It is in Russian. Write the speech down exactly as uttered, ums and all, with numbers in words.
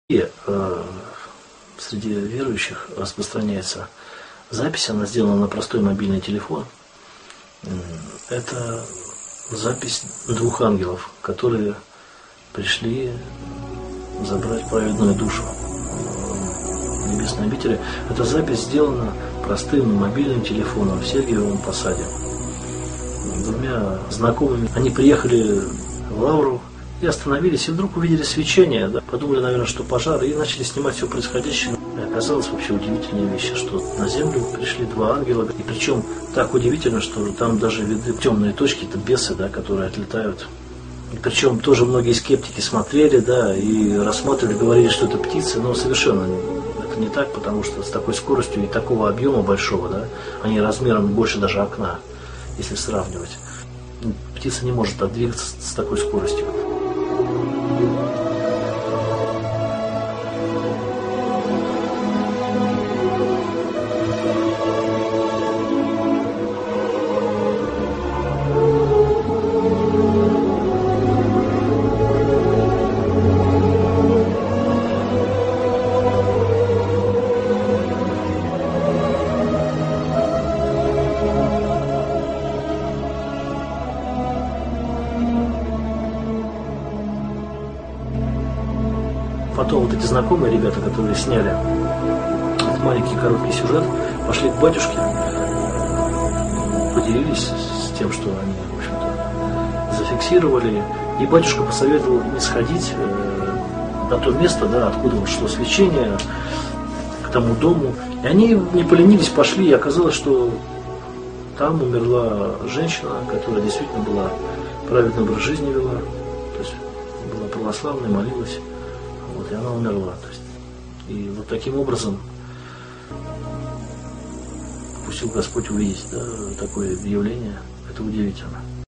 И э, среди верующих распространяется запись, она сделана на простой мобильный телефон. Это запись двух ангелов, которые пришли забрать праведную душу в небесной обители. Эта запись сделана простым мобильным телефоном в Сергиевом Посаде. Двумя знакомыми они приехали в Лавру и остановились, и вдруг увидели свечение, да, подумали, наверное, что пожар, и начали снимать все происходящее. И оказалось вообще удивительные вещи, что на землю пришли два ангела, и причем так удивительно, что там даже видны темные точки, это бесы, да, которые отлетают. И причем тоже многие скептики смотрели, да, и рассматривали, говорили, что это птицы, но совершенно это не так, потому что с такой скоростью и такого объема большого, да, они размером больше даже окна, если сравнивать. Птица не может двигаться с такой скоростью. Потом вот эти знакомые ребята, которые сняли этот маленький короткий сюжет, пошли к батюшке, поделились с тем, что они, в общем-то, зафиксировали. И батюшка посоветовал не сходить э, на то место, да, откуда шло свечение, к тому дому. И они не поленились, пошли, и оказалось, что там умерла женщина, которая действительно была праведный образ жизни вела, то есть была православной, молилась. Вот, и она умерла. То есть, и вот таким образом пустил Господь увидеть, да, такое явление. Это удивительно.